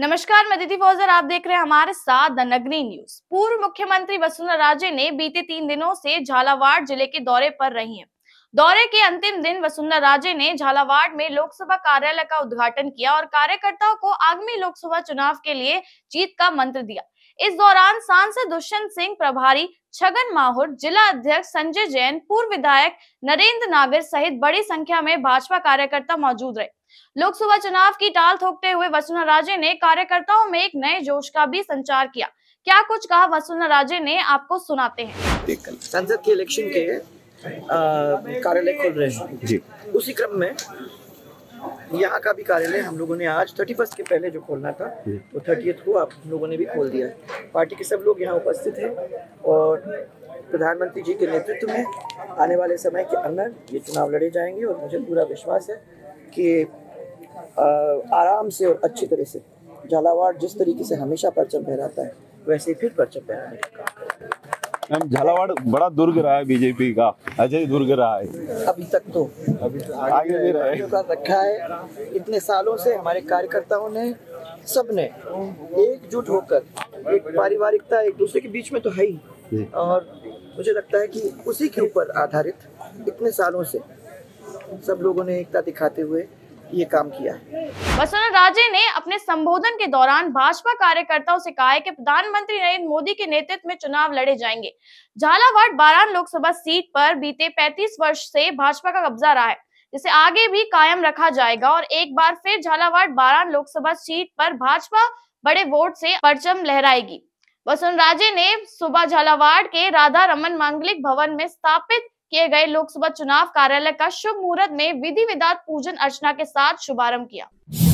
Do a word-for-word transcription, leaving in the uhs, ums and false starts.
नमस्कार, मैं दीदी फौजर, आप देख रहे हैं हमारे साथ द नगरी न्यूज। पूर्व मुख्यमंत्री वसुंधरा राजे ने बीते तीन दिनों से झालावाड़ जिले के दौरे पर रही हैं। दौरे के अंतिम दिन वसुंधरा राजे ने झालावाड़ में लोकसभा कार्यालय का उद्घाटन किया और कार्यकर्ताओं को आगामी लोकसभा चुनाव के लिए जीत का मंत्र दिया। इस दौरान सांसद दुष्यंत सिंह, प्रभारी छगन माहुर, जिला अध्यक्ष संजय जैन, पूर्व विधायक नरेंद्र नागर सहित बड़ी संख्या में भाजपा कार्यकर्ता मौजूद रहे। लोकसभा चुनाव की टाल ठोकते हुए वसुंधरा राजे ने कार्यकर्ताओं में एक नए जोश का भी संचार किया। क्या कुछ कहा वसुंधरा राजे ने, आपको सुनाते हैं। संसद के इलेक्शन के कार्यालय खोल रहे हैं जी। उसी क्रम में यहाँ का भी कार्यालय हम लोगों ने आज थर्टी फर्स्ट के पहले जो खोलना था वो थर्टियथ को आप लोगों ने भी खोल दिया है। पार्टी के सब लोग यहाँ उपस्थित हैं और प्रधानमंत्री जी के नेतृत्व में आने वाले समय के अंदर ये चुनाव लड़े जाएंगे और मुझे पूरा विश्वास है कि आराम से और अच्छी तरह से झालावाड़ जिस तरीके से हमेशा परचम फहराता है वैसे फिर परचम फहराने का काम। झालावाड़ बड़ा दुर्ग रहा है बीजेपी का, अजय दुर्ग रहा है अभी तक तो अभी तो आगे भी कर रखा है। इतने सालों से हमारे कार्यकर्ताओं ने सबने एकजुट होकर एक पारिवारिकता एक दूसरे के बीच में तो है ही, और मुझे लगता है कि उसी के ऊपर आधारित इतने सालों से सब लोगों ने एकता दिखाते हुए ये काम किया है। वसुंधरा राजे ने अपने संबोधन के दौरान भाजपा कार्यकर्ताओं से कहा है कि प्रधानमंत्री नरेंद्र मोदी के नेतृत्व में चुनाव लड़े जाएंगे। झालावाड़ बारान लोकसभा सीट पर बीते पैंतीस वर्ष से भाजपा का कब्जा रहा है, जिसे आगे भी कायम रखा जाएगा और एक बार फिर झालावाड़ बारान लोकसभा सीट पर भाजपा बड़े वोट से परचम लहराएगी। वसुंधरा राजे ने सुबह झालावाड़ के राधा रमन मांगलिक भवन में स्थापित किए गए लोकसभा चुनाव कार्यालय का शुभ मुहूर्त में विधि विधान पूजन अर्चना के साथ शुभारंभ किया।